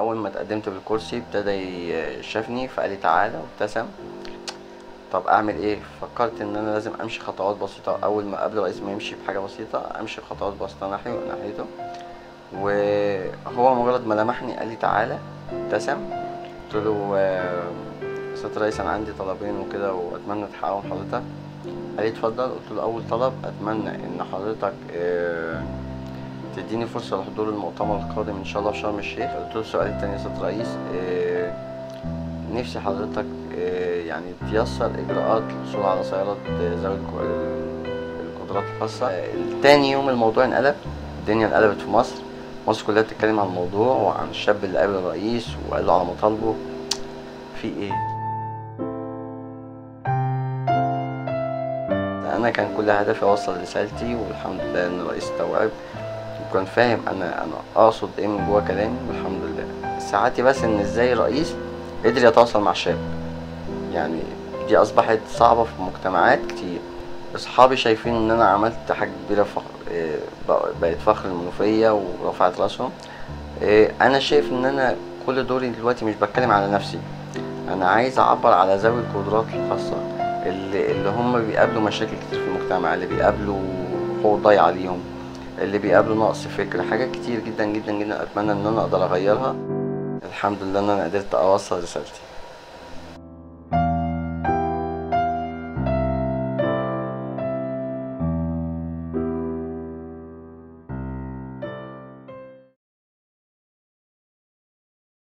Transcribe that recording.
اول ما اتقدمت بالكرسي ابتدى شافني فقال لي تعالى وابتسم. طب اعمل ايه؟ فكرت ان انا لازم امشي خطوات بسيطه، اول ما قبل الرئيس ما يمشي بحاجه بسيطه امشي خطوات بسيطه ناحيته. وهو مجرد ما لمحني قال لي تعالى ابتسم. قلت له سيادة الرئيس انا عندي طلبين وكده واتمنى تحققهم حضرتك. قال لي اتفضل. قلت له اول طلب اتمنى ان حضرتك تديني فرصة لحضور المؤتمر القادم ان شاء الله في شرم الشيخ. قلت له السؤال التاني يا سيادة الرئيس نفسي حضرتك يعني تيسر اجراءات الحصول على سيارات ذوي القدرات الخاصة. تاني يوم الموضوع انقلب، الدنيا انقلبت في مصر. مصر كلها بتتكلم عن الموضوع وعن الشاب اللي قابل الرئيس وقال له على مطالبه. في ايه؟ انا كان كل هدفي اوصل رسالتي والحمد لله ان الرئيس استوعب وكان فاهم انا اقصد ايه من جوه كلامي والحمد لله. ساعاتي بس ان ازاي الرئيس قدر يتواصل مع الشاب، يعني دي اصبحت صعبة في مجتمعات كتير. اصحابي شايفين ان انا عملت حاجة كبيرة، بقت فخر المنوفية ورفعت راسهم. انا شايف ان انا كل دوري دلوقتي مش بتكلم على نفسي، انا عايز اعبر على ذوي القدرات الخاصة اللي هم بيقابلوا مشاكل كتير في المجتمع، اللي بيقابلوا حقوق ضايعة عليهم، اللي بيقابلوا نقص فكر، حاجات كتير جدا جدا جدا اتمنى ان انا اقدر اغيرها. الحمد لله ان انا قدرت اوصل رسالتي.